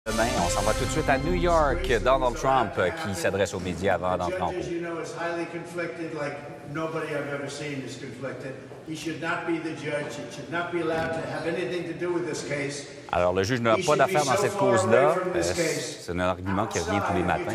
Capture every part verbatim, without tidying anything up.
Demain, on s'en va tout de suite à New York. Donald Trump qui s'adresse aux médias avant d'entrer en cours. Alors, le juge n'a pas d'affaire dans cette cause-là. Euh, c'est un argument qui revient tous les matins.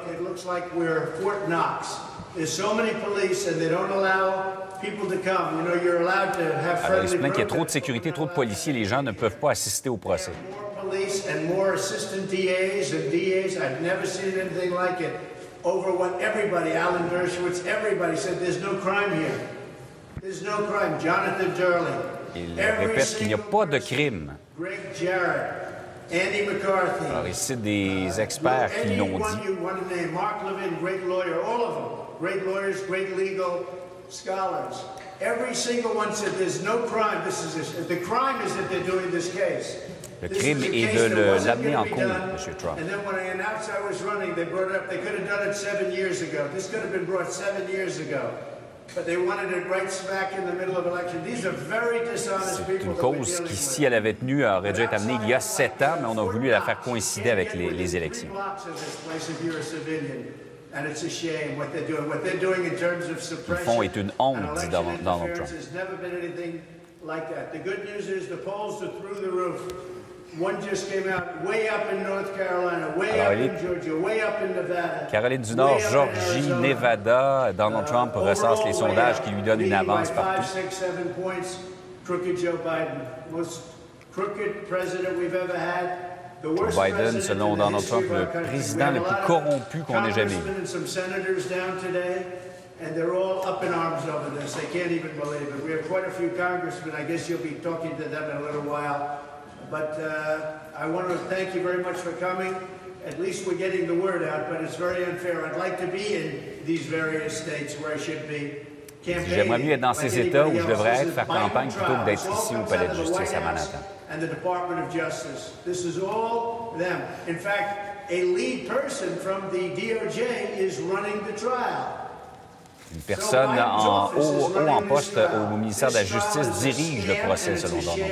Alors, il se plaint qu'il y a trop de sécurité, trop de policiers. Les gens ne peuvent pas assister au procès. Police and more assistant D As and D As. I've never seen anything like it. Over what everybody, Alan Dershowitz, everybody said there's no crime here. There's no crime. Jonathan Durling. Il répète qu'il n'y a pas de crime. Greg Jarrett, Andy McCarthy. Alors ici, des experts qui l'ont dit. Mark Levin, great lawyer, all of them. Great lawyers, great legal scholars. Every single one said there's no crime. This is this. The crime is that they're doing this case. Le crime est de l'amener en cours, M. Trump. And then when I announced I was running, they brought it up. They could have done it seven years ago. This could have been brought seven years ago. But they wanted it right smack in the middle of election. These are very dishonest people. C'est une cause qui, si elle avait tenu, aurait dû être amenée il y a sept ans, mais on a voulu la faire coïncider avec les, les élections. Le fond est une honte, dit Donald Trump. One just came out way up in North Carolina, way up in Georgia, way up in Nevada. Caroline du Nord, Georgie, Nevada. Donald Trump ressasse les sondages qui lui donnent une avance partout. Joe Biden, selon Donald Trump, le président le plus corrompu qu'on ait jamais vu. And they're all up in arms over this. They can't even believe it. We have quite a few congressmen. I guess you'll be talking to them in a little while. But uh, I want to thank you very much for coming. At least we're getting the word out, but it's very unfair. I'd like to be in these various states where I should be. J'aimerais mieux être dans ces États où je devrais être, faire campagne, plutôt que d'être ici au Palais de justice à Manhattan. And the Department of Justice. This is all them. In fact, a lead person from the D O J is running the trial. Une personne en haut, haut en poste au ministère de la Justice dirige le procès, selon Donald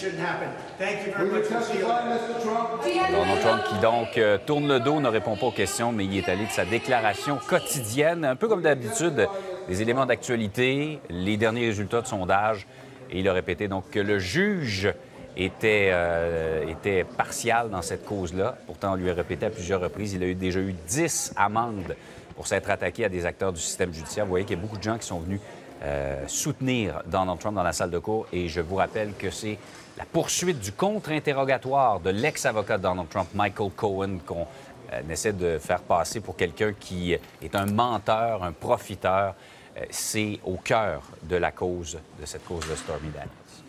Trump. Donald Trump qui donc euh, tourne le dos, ne répond pas aux questions, mais il est allé de sa déclaration quotidienne, un peu comme d'habitude, des éléments d'actualité, les derniers résultats de sondage, et il a répété donc que le juge était, euh, était partial dans cette cause-là. Pourtant, on lui a répété à plusieurs reprises, il a eu, déjà eu dix amendes pour s'être attaqué à des acteurs du système judiciaire. Vous voyez qu'il y a beaucoup de gens qui sont venus euh, soutenir Donald Trump dans la salle de cour. Et je vous rappelle que c'est la poursuite du contre-interrogatoire de l'ex-avocat de Donald Trump, Michael Cohen, qu'on euh, essaie de faire passer pour quelqu'un qui est un menteur, un profiteur. Euh, c'est au cœur de la cause, de cette cause de Stormy Daniels.